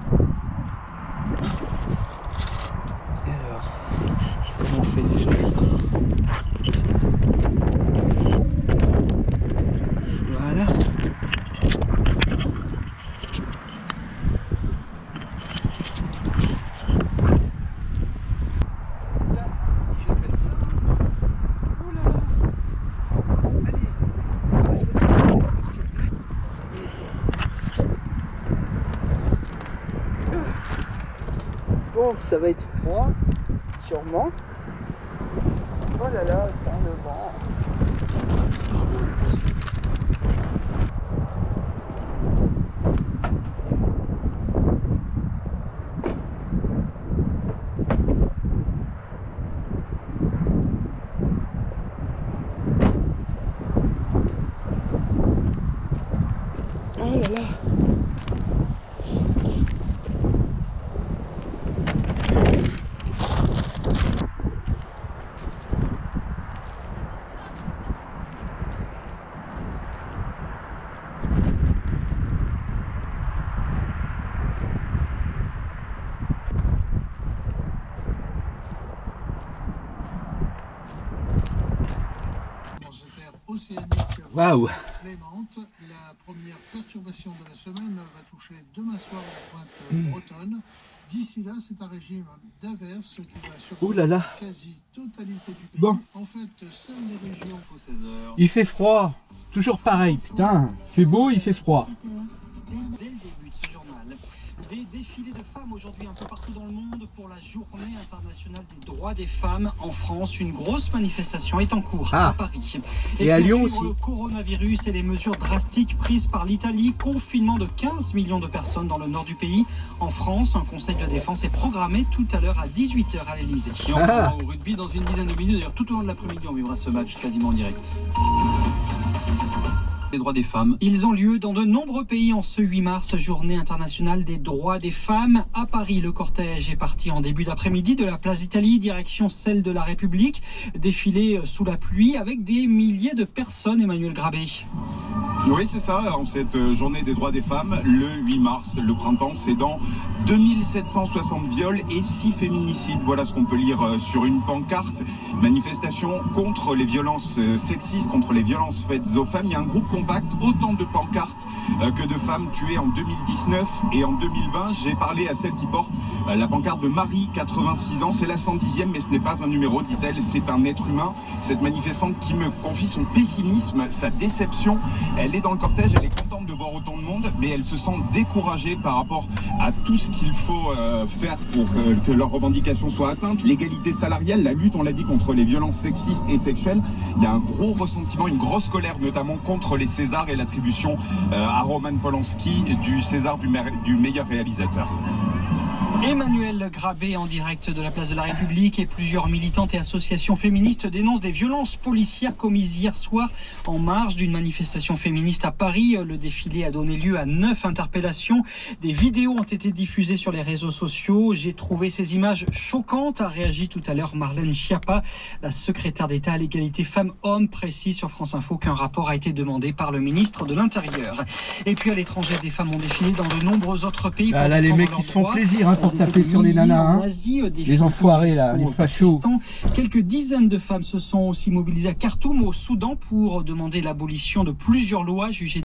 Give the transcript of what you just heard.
Et alors, comment on fait déjà ça? Voilà. Bon, ça va être froid, sûrement. Oh là là, attends le vent. Oh là là. Waouh! Clémente, la première perturbation de la semaine va toucher demain soir la pointe bretonne. D'ici là, c'est un régime d'averse qui va surprendre la quasi-totalité du pays. Bon. En fait, seules les régions faut 16 heures. Il fait froid, toujours pareil, putain. Il fait beau, il fait froid. Dès le début de ce journal, des défilés de femmes aujourd'hui un peu partout dans le monde pour la journée internationale des droits des femmes en France. Une grosse manifestation est en cours à Paris. Et à Lyon aussi. Le coronavirus et les mesures drastiques prises par l'Italie, confinement de 15 millions de personnes dans le nord du pays. En France, un conseil de défense est programmé tout à l'heure à 18 h à l'Elysée. Et on va au rugby dans une dizaine de minutes. D'ailleurs, tout au long de l'après-midi, on vivra ce match quasiment en direct. Les droits des femmes. Ils ont lieu dans de nombreux pays en ce 8 mars, journée internationale des droits des femmes. À Paris, le cortège est parti en début d'après-midi de la place d'Italie, direction celle de la République. Défilé sous la pluie avec des milliers de personnes, Emmanuel Grabé. Oui, c'est ça, en cette journée des droits des femmes, le 8 mars, le printemps, c'est dans 2760 viols et 6 féminicides. Voilà ce qu'on peut lire sur une pancarte. Manifestation contre les violences sexistes, contre les violences faites aux femmes. Il y a un groupe compact, autant de pancartes que de femmes tuées en 2019 et en 2020. J'ai parlé à celle qui porte la pancarte de Marie, 86 ans. C'est la 110e, mais ce n'est pas un numéro, dit-elle, c'est un être humain. Cette manifestante qui me confie son pessimisme, sa déception. Elle est dans le cortège, elle est contente de voir autant de monde, mais elle se sent découragée par rapport à tout ce qu'il faut faire pour que leurs revendications soient atteintes. L'égalité salariale, la lutte, on l'a dit, contre les violences sexistes et sexuelles. Il y a un gros ressentiment, une grosse colère, notamment contre les Césars et l'attribution à Roman Polanski du César du meilleur réalisateur. Emmanuel Grabé en direct de la place de la République et plusieurs militantes et associations féministes dénoncent des violences policières commises hier soir en marge d'une manifestation féministe à Paris. Le défilé a donné lieu à 9 interpellations. Des vidéos ont été diffusées sur les réseaux sociaux. J'ai trouvé ces images choquantes, a réagi tout à l'heure Marlène Schiappa. La secrétaire d'État à l'égalité femmes-hommes précise sur France Info qu'un rapport a été demandé par le ministre de l'Intérieur. Et puis à l'étranger, des femmes ont défilé dans de nombreux autres pays. Ah là, les mecs qui se font plaisir hein, pour taper sur les nanas, hein. Les enfoirés là, les fachos. Quelques dizaines de femmes se sont aussi mobilisées à Khartoum, au Soudan, pour demander l'abolition de plusieurs lois jugées